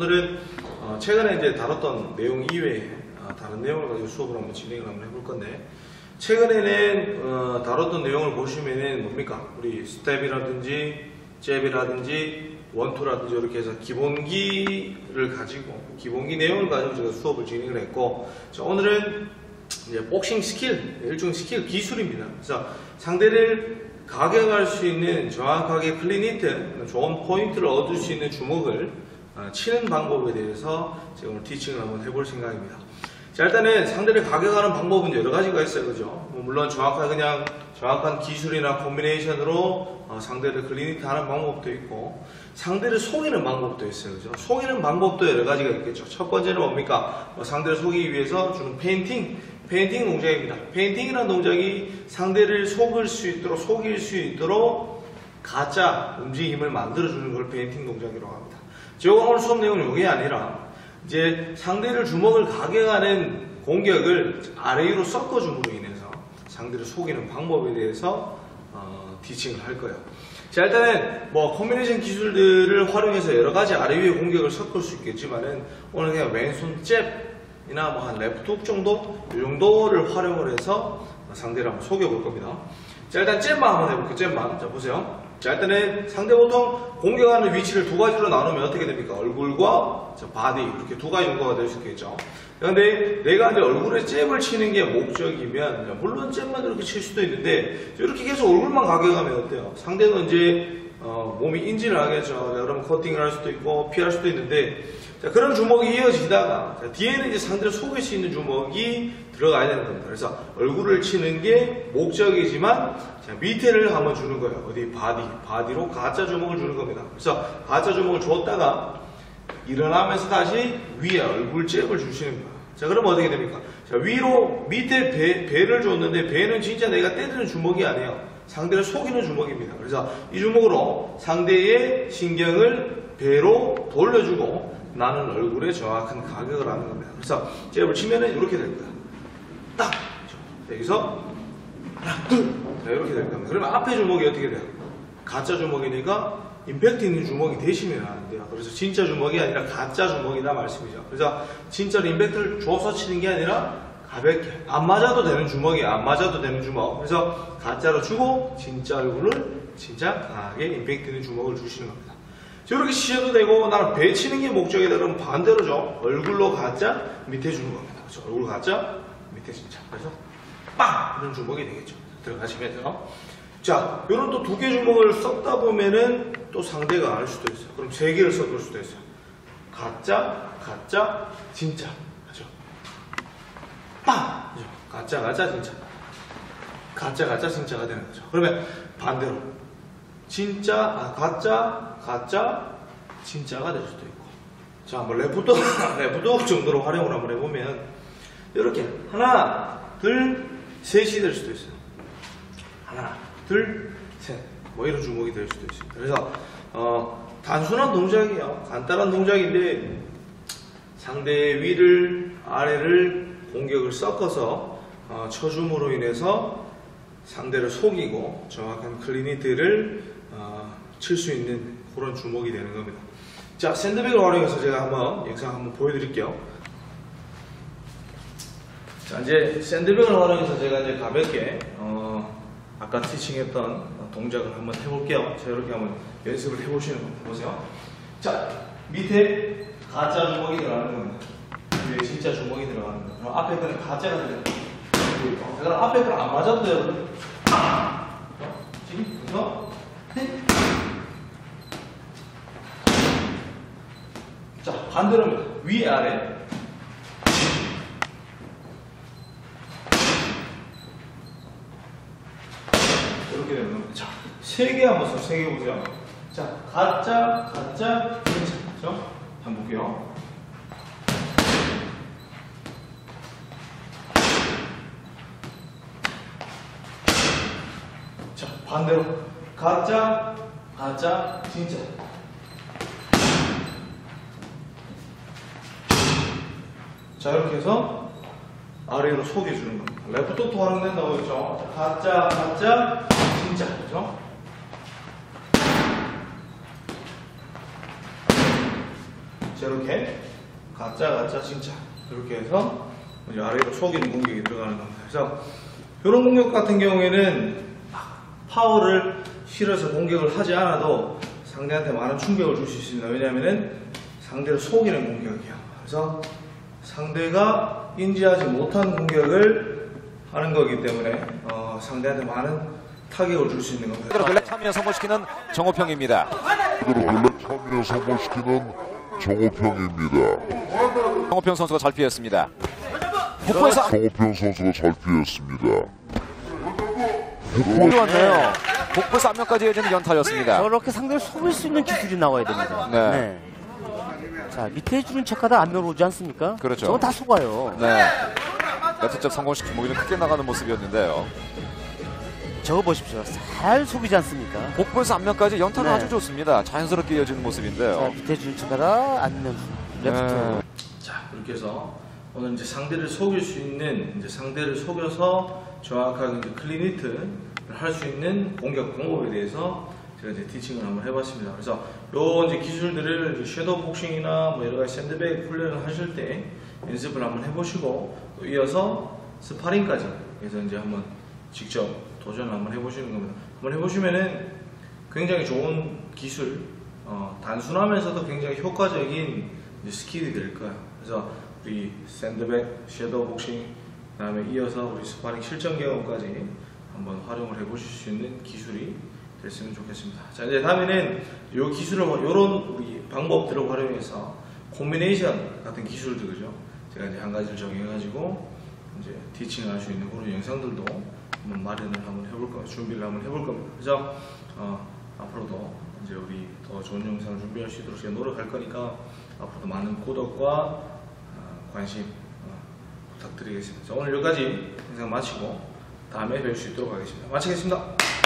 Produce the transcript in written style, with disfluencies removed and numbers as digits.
오늘은 최근에 이제 다뤘던 내용 이외에 다른 내용을 가지고 수업을 한번 진행을 한번 해볼 건데, 최근에는 다뤘던 내용을 보시면은 뭡니까? 우리 스텝이라든지 잽이라든지 원투라든지 이렇게 해서 기본기를 가지고 기본기 내용을 가지고 제가 수업을 진행을 했고, 자, 오늘은 이제 복싱 스킬, 일종 스킬 기술입니다. 그래서 상대를 가격할 수 있는 정확하게 클린히트, 좋은 포인트를 얻을 수 있는 주먹을 치는 방법에 대해서 제가 오늘 티칭을 한번 해볼 생각입니다. 자, 일단은 상대를 가격하는 방법은 여러 가지가 있어요, 그죠? 물론 정확한 기술이나 콤비네이션으로 상대를 클린히트 하는 방법도 있고, 상대를 속이는 방법도 있어요, 그죠? 속이는 방법도 여러 가지가 있겠죠. 첫 번째는 뭡니까? 상대를 속이기 위해서 주는 페인팅 동작입니다. 페인팅이라는 동작이 상대를 속일 수 있도록 가짜 움직임을 만들어주는 걸 페인팅 동작이라고 합니다. 제가 오늘 수업 내용은 이게 아니라, 이제 상대를 주먹을 가격하는 공격을 아래 위로 섞어줌으로 인해서 상대를 속이는 방법에 대해서 티칭을 할 거예요. 자, 일단은 콤비네이션 기술들을 활용해서 여러 가지 아래 위에 공격을 섞을 수 있겠지만은, 오늘 그냥 왼손 잽이나 한 레프트 훅 정도, 이 정도를 활용을 해서 상대를 한번 속여볼 겁니다. 자, 일단 잽만 한번 해볼게요. 잽만. 자, 보세요. 자, 일단은 상대 보통 공격하는 위치를 두 가지로 나누면 어떻게 됩니까? 얼굴과 바디, 이렇게 두 가지 용도가 될 수 있겠죠. 그런데 내가 이제 얼굴에 잽을 치는 게 목적이면, 물론 잽만 이렇게 칠 수도 있는데, 이렇게 계속 얼굴만 가격하면 어때요? 상대는 이제 몸이 인지를 하겠죠. 여러분 커팅을 할 수도 있고 피할 수도 있는데, 자, 그런 주먹이 이어지다가 뒤에는 이제 상대를 속일 수 있는 주먹이 들어가야 되는 겁니다. 그래서 얼굴을 치는 게 목적이지만, 자, 밑에를 한번 주는 거예요. 어디? 바디로 가짜 주먹을 주는 겁니다. 그래서 가짜 주먹을 줬다가 일어나면서 다시 위에 얼굴 잽을 주시는 거예요. 자, 그러면 어떻게 됩니까? 자, 위로 밑에 배를 줬는데, 배는 진짜 내가 때리는 주먹이 아니에요. 상대를 속이는 주먹입니다. 그래서 이 주먹으로 상대의 신경을 배로 돌려주고 나는 얼굴에 정확한 가격을 하는 겁니다. 그래서 잽을 치면은 이렇게 될 거야. 딱! 여기서 하나, 둘! 자, 이렇게 될 겁니다. 그러면 앞에 주먹이 어떻게 돼요? 가짜 주먹이니까 임팩트 있는 주먹이 되시면 안 돼요. 그래서 진짜 주먹이 아니라 가짜 주먹이다 말씀이죠. 그래서 진짜로 임팩트를 줘서 치는 게 아니라 가볍게, 안 맞아도 되는 주먹이 안 맞아도 되는 주먹. 그래서 가짜로 주고 진짜 얼굴을 진짜 강하게 임팩트 있는 주먹을 주시는 겁니다. 이렇게 치셔도 되고, 나는 배 치는 게 목적이다 그러면 반대로죠. 얼굴로 가짜, 밑에 주는 겁니다. 그렇죠? 얼굴 가짜, 밑에 진짜. 그래서 빵! 이런 주먹이 되겠죠. 들어가시면서. 자, 요런 또 두 개 주먹을 섞다 보면은 또 상대가 알 수도 있어요. 그럼 세 개를 섞을 수도 있어요. 가짜, 진짜. 그죠? 빵! 그죠? 가짜, 진짜. 가짜, 진짜가 되는 거죠. 그러면 반대로. 가짜, 진짜가 될 수도 있고. 자, 한번 레프트 정도로 활용을 한번 해보면, 이렇게 하나, 둘, 셋이 될 수도 있어요. 하나, 둘, 셋. 이런 주먹이 될 수도 있습니다. 그래서, 단순한 동작이에요. 간단한 동작인데, 상대의 위를, 아래를 공격을 섞어서, 쳐줌으로 인해서 상대를 속이고 정확한 클린히트를 칠 수 있는 그런 주먹이 되는 겁니다. 자, 샌드백을 활용해서 제가 한번 영상 한번 보여드릴게요. 자, 이제 샌드백을 활용해서 제가 이제 가볍게 아까 티칭했던 동작을 한번 해볼게요. 자, 이렇게 한번 연습을 해보시는 겁니다. 보세요. 자, 밑에 가짜 주먹이 들어가는 겁니다. 위에 진짜 주먹이 들어가는 겁니다. 그럼 앞에 거는 가짜가 들어가는 겁니다. 그럼 앞에 거는 안 맞아도 돼요. 그래서 자, 반대로입니다. 위, 아래. 이렇게 되는 겁니다. 자, 세 개 한번 써. 세 개 보세요. 자, 가짜, 진짜. 그렇죠? 한번 볼게요. 자, 반대로. 가짜, 진짜. 자, 이렇게 해서 아래로 속여주는 겁니다. 레프트도 활용된다고 했죠. 가짜, 진짜. 그죠? 자, 이렇게 가짜 진짜 이렇게 해서 이제 아래로 속이는 공격이 들어가는 겁니다. 그래서 이런 공격 같은 경우에는 파워를 실어서 공격을 하지 않아도 상대한테 많은 충격을 줄 수 있습니다. 왜냐하면은 상대를 속이는 공격이에요. 그래서 상대가 인지하지 못한 공격을 하는 거기 때문에 상대한테 많은 타격을 줄 수 있는 겁니다. 블랙 참여 성공시키는 정호평입니다. 블랙 참여 성공시키는 정호평입니다. 정호평 선수가 잘 피했습니다. 복부에서 정호평 선수가 잘 피했습니다. 공이 왔네요. 복부에서 앞면까지 이어지는 연타였습니다. 저렇게 상대를 속일 수 있는 기술이 나와야 됩니다. 네. 자, 밑에 해주는 척하다 앞면 오지 않습니까? 그렇죠. 저건 다 속아요. 네. 네트접 성공시키고 모기는 크게 나가는 모습이었는데요. 저거 보십시오. 잘 속이지 않습니까? 복부에서 앞면까지 연타가 네. 아주 좋습니다. 자연스럽게 이어지는 모습인데요. 자, 밑에 해주는 척하다 앞면 레프트. 네. 자, 이렇게 해서 오늘 이제 상대를 속일 수 있는, 이제 상대를 속여서 정확하게 이제 클린히트를 할 수 있는 공격 방법에 대해서 제가 이제 티칭을 한번 해봤습니다. 그래서 요 이제 기술들을 이제 섀도우 복싱이나 뭐 여러 가지 샌드백 훈련을 하실 때 연습을 한번 해보시고 또 이어서 스파링까지 해서 이제 한번 직접 도전을 한번 해보시는 겁니다. 한번 해보시면은 굉장히 좋은 기술, 단순하면서도 굉장히 효과적인 이제 스킬이 될 거예요. 그래서 우리 샌드백, 섀도우 복싱, 그다음에 이어서 우리 스파링 실전 경험까지 한번 활용을 해보실 수 있는 기술이 됐으면 좋겠습니다. 자, 이제 다음에는 이 기술을, 이런 우리 방법들을 활용해서 콤비네이션 같은 기술들, 그죠? 제가 이제 한 가지를 정해가지고 이제 티칭을 할 수 있는 그런 영상들도 한번 마련을 한번 해볼 거예요. 준비를 한번 해볼 겁니다. 그래서 앞으로도 이제 우리 더 좋은 영상을 준비할 수 있도록 제가 노력할 거니까 앞으로도 많은 구독과 관심 부탁드리겠습니다. 자, 오늘 여기까지 영상 마치고 다음에 뵐 수 있도록 하겠습니다. 마치겠습니다.